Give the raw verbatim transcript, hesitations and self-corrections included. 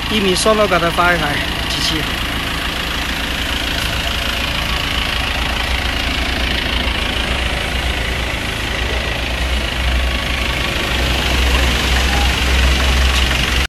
一米双楼高的发一台机器。